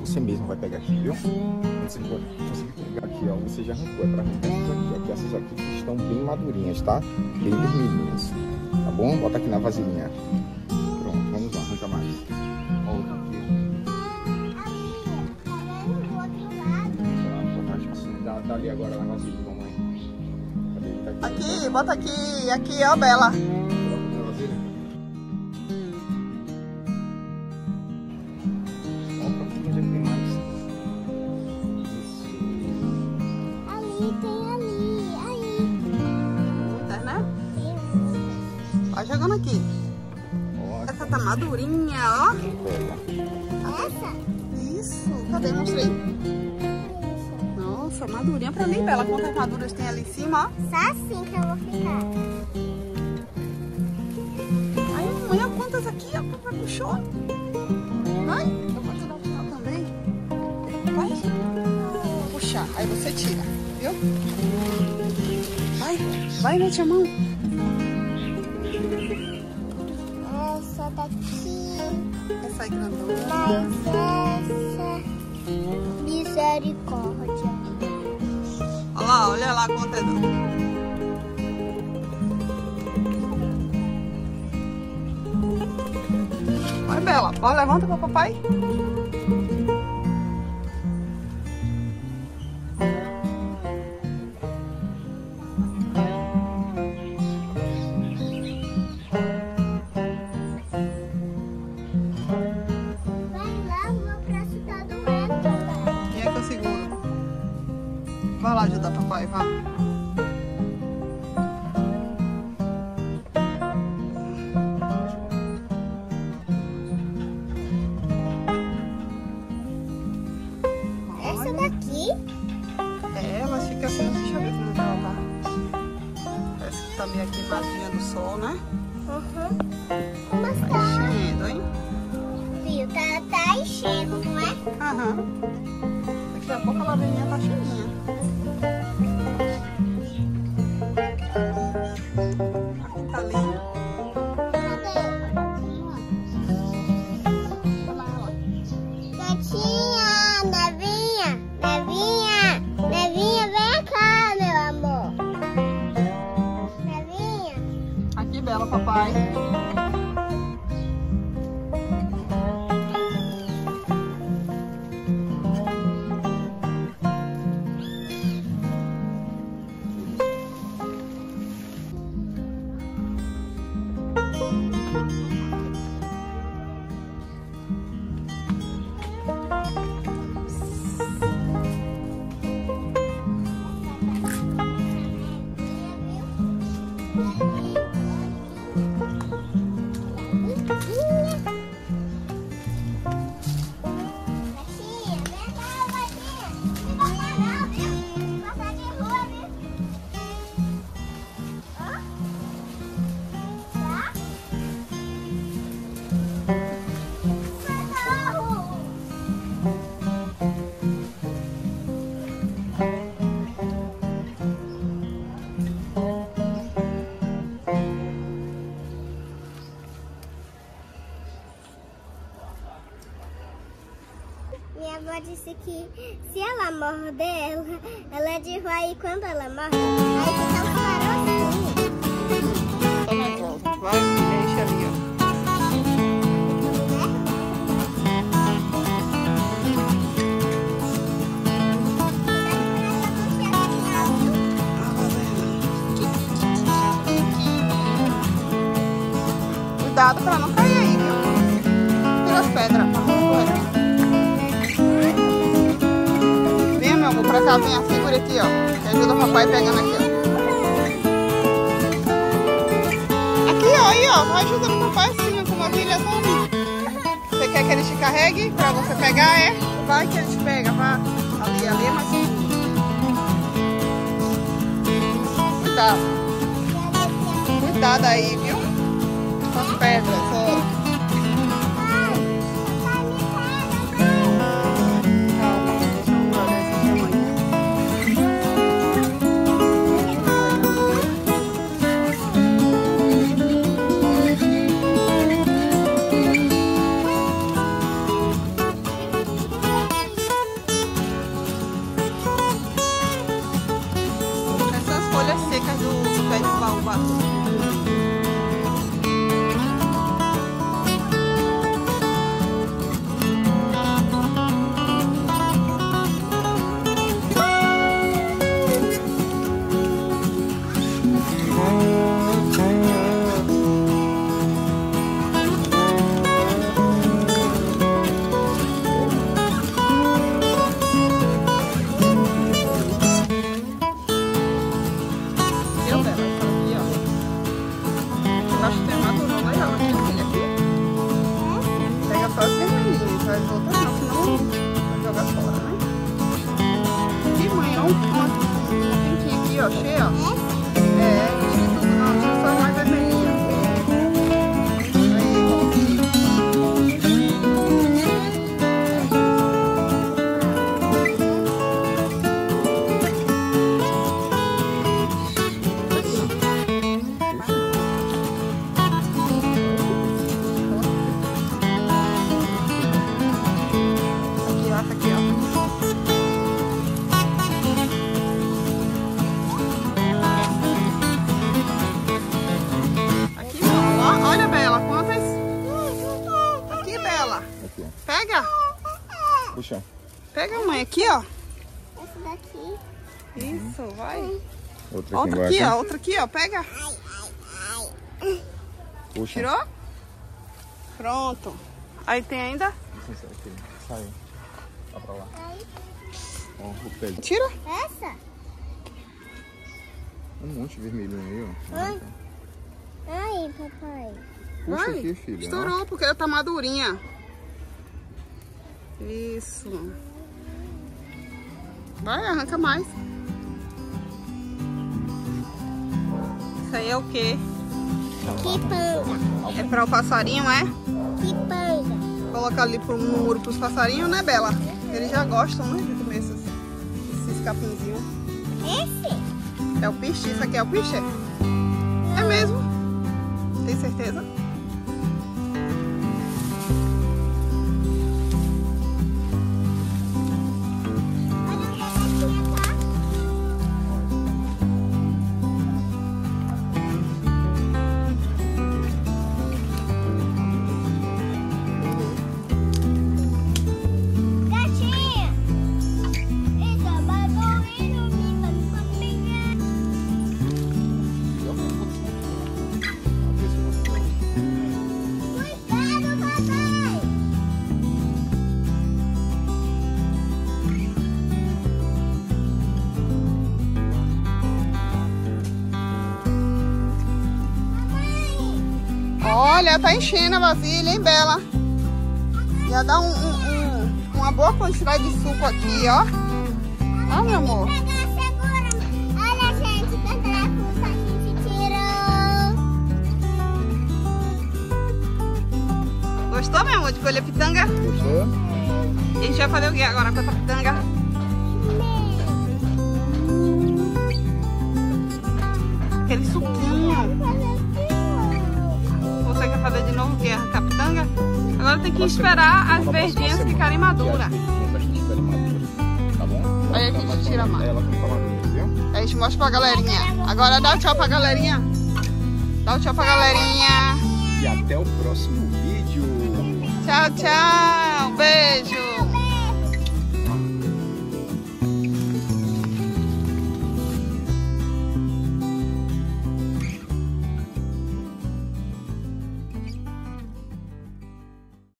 você mesmo vai pegar aqui, viu? Quando você for conseguir pegar aqui, ó, você já arrancou. É pra arrancar essas aqui, ó, que essas aqui que estão bem madurinhas, tá? Bem vermelhinhas, tá bom? Bota aqui na vasilhinha. Pronto, vamos lá, arranca mais. Ó, outra aqui. Dá ali agora na vasilha, mamãe. Cadê? Tá aqui, bota aqui, aqui, ó, Bela. Vai jogando aqui. Essa tá madurinha, ó. Essa? Isso. Cadê? Mostrei. Nossa, madurinha pra mim, Bela. Quantas maduras tem ali em cima, ó? Só assim que eu vou ficar. Aí, mamãe, olha quantas aqui, ó. Papai puxou. Vai. Eu vou ajudar a tirar também. Vai. Puxar. Aí você tira, viu? Vai, mete a mão. Essa daqui. Essa aí grandona. Mas essa. Misericórdia. Olha lá quanto é. Vai, Bela. Ó, levanta pra papai. Vai lá ajudar papai, vai. Essa daqui? É, ela fica assim, deixa eu ver como ela tá. Parece que tá meio queimadinha do sol, né? Uhum. Mas Tá tá. enchendo, hein? Viu? Tá enchendo, não é? Aham. Daqui a pouco a laveirinha tá cheinha. Aqui tá lindo. Cadê? Gatinha, Nevinha, Nevinha, Nevinha, vem cá, meu amor. Nevinha. Aqui, Bela, papai. Minha avó disse que se ela morder, ela é de rua e quando ela morre, aí fica um carocinho. Tá na volta. Vai, deixa ali, ó. Cuidado pra não cair aí, viu? Tira as pedras. Vem, meu amor, pra cá, vem. Segura aqui, ó. Que ajuda o papai pegando aqui, ó. Aqui, ó, aí, ó. Vai ajudando o papai assim, ó, com uma pilha só ali. Você quer que ele te carregue pra você pegar, é? Vai que ele te pega, vai. Ali é mais seguro. Cuidado. Cuidado aí, viu? Com as pedras, ó. acho que tem maduro. Olha ela aqui, filha, aqui. Pega só as vermelhinhas, as outras não, senão vai jogar fora, né? E mãe, olha uma pinquinha aqui, ó, cheia, ó. É, tira tudo não, tira só as mais vermelhinhas. Aí, pega. Puxa. Pega, mãe, aqui, ó. Essa daqui. Isso, vai. Outra aqui, ó. Outra aqui, ó. Pega. Puxa. Tirou? Pronto. Aí tem ainda? Sai. Vai pra lá. Ó, o pé. Tira. Essa? Um monte de vermelhinho aí, ó. Ai. Ai, papai. Puxa Vai. aqui, filha. Estourou, porque ela tá madurinha. Isso. Vai, arranca mais. Isso aí é o quê? Quipanga. É para o passarinho, é? Quipanga. Colocar ali no muro pros passarinhos, né, Bela? Eles já gostam, né, de comer esses capinzinhos. Esse? É o piche? Isso aqui é o piche? É mesmo? Tem certeza? Olha, tá enchendo a vasilha, hein, Bela? Já dá uma boa quantidade de suco aqui, ó. Ó, meu amor. Olha, gente, quanta fruta a gente tirou. Gostou, meu amor, de colher pitanga? Gostou? E a gente vai fazer o que agora com essa pitanga? Aquele suquinho. Você quer fazer de novo o que? Arrancar pitanga? Agora tem que esperar as verdinhas ficarem maduras. Tá bom? Aí a gente tira mais. Ela fica madura, viu? Aí a gente mostra pra galerinha. Agora dá o tchau pra galerinha. Dá o tchau pra galerinha. E até o próximo vídeo. Tchau, tchau. Beijo.